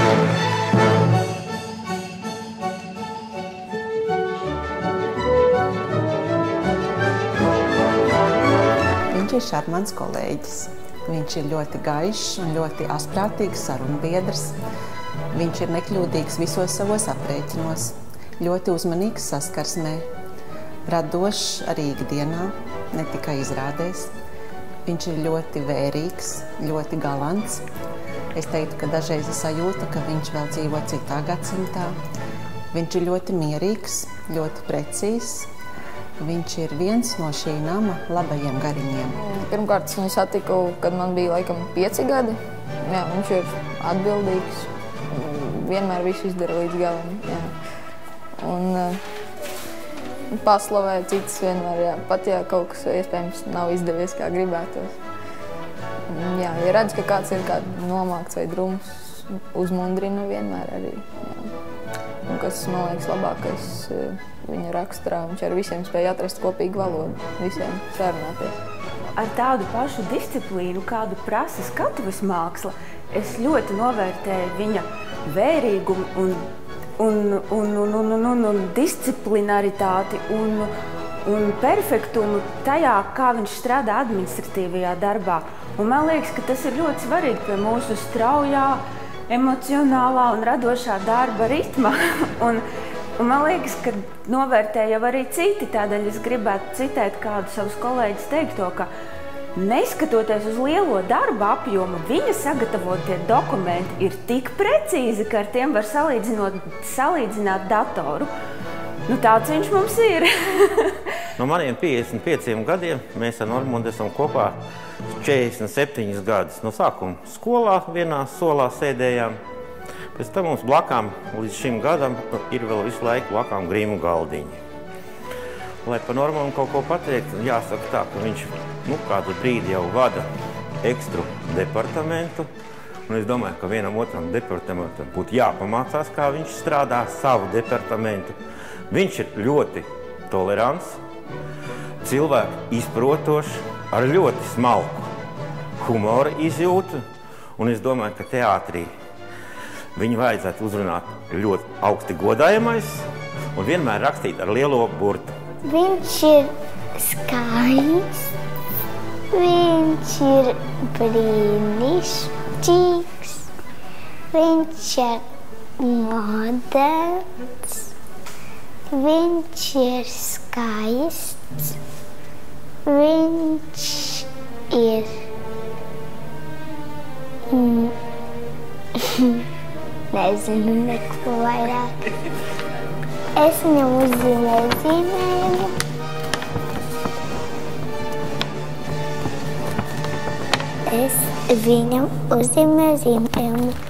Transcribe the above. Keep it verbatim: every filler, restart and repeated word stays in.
Viņš ir šarmants kolēģis. Viņš ir ļoti gaišs un ļoti asprātīgs sarunbiedrs. Viņš ir nekļūdīgs visos savos aprēķinos, ļoti uzmanīgs saskarsmē, radošs arī ikdienā, ne tikai izrādēs. Viņš ir ļoti vērīgs, ļoti galants. Es teiktu, ka dažreiz ir sajūta, ka viņš vēl dzīvo citā gadsimtā. Viņš ir ļoti mierīgs, ļoti precīzs. Viņš ir viens no šī nama labajiem gariņiem. Pirmkārt, es viņu satiku, kad man bija laikam pieci gadi. Jā, viņš ir atbildīgs, vienmēr visu izdara līdz galam. Jā. Un uh, paslavē citas vienmēr, jā, pat ja kaut kas iespējams nav izdevies, kā gribētos. Jā, ja redz, ka kāds ir kāds nomākts vai drums, uzmundrina vienmēr arī. Jā. Un kas, man liekas, labākais viņa raksturā, viņš ar visiem spēja atrast kopīgu valodu, visiem sarunāties. Ar tādu pašu disciplīnu, kādu prasa skatuves māksla, es ļoti novērtēju viņa vērīgumu un, un, un, un, un, un, un, un disciplinaritāti un, un perfektumu tajā, kā viņš strādā administratīvajā darbā. Un man liekas, ka tas ir ļoti svarīgi pie mūsu straujā, emocionālā un radošā darba ritma. un, un man liekas, ka novērtē jau arī citi, tādēļ es gribētu citēt kādu savus kolēģus teikto, ka neskatoties uz lielo darba apjomu, viņa sagatavotie dokumenti ir tik precīzi, ka ar tiem var salīdzināt datoru. Nu, tāds viņš mums ir. No maniem piecdesmit pieciem gadiem mēs ar Normundu esam kopā četrdesmit septiņus gadus. No sākuma skolā vienā solā sēdējām. Pēc tam mums blakām līdz šim gadam ir vēl visu laiku blakām Grimu galdiņi. Lai par Normundu kaut ko pateikt, jāsaka tā, ka viņš nu, kādu brīdi jau vada ekstru departamentu. Un es domāju, ka vienam otram departamentam būtu jāpamācās, kā viņš strādā savu departamentu. Viņš ir ļoti tolerants, cilvēku izprotošs, ar ļoti smalku humora izjūtu. Un es domāju, ka teātrī viņu vajadzētu uzrunāt ļoti augsti godājamais un vienmēr rakstīt ar lielo burtu. Viņš ir skaists, viņš ir brīnišķīgs, viņš ir moderns, viņš ir skaists, viņš ir nezinu neko vairāk. Es viņam uzzīmēju zīmējumu. Es viņam uzzīmēju zīmējumu.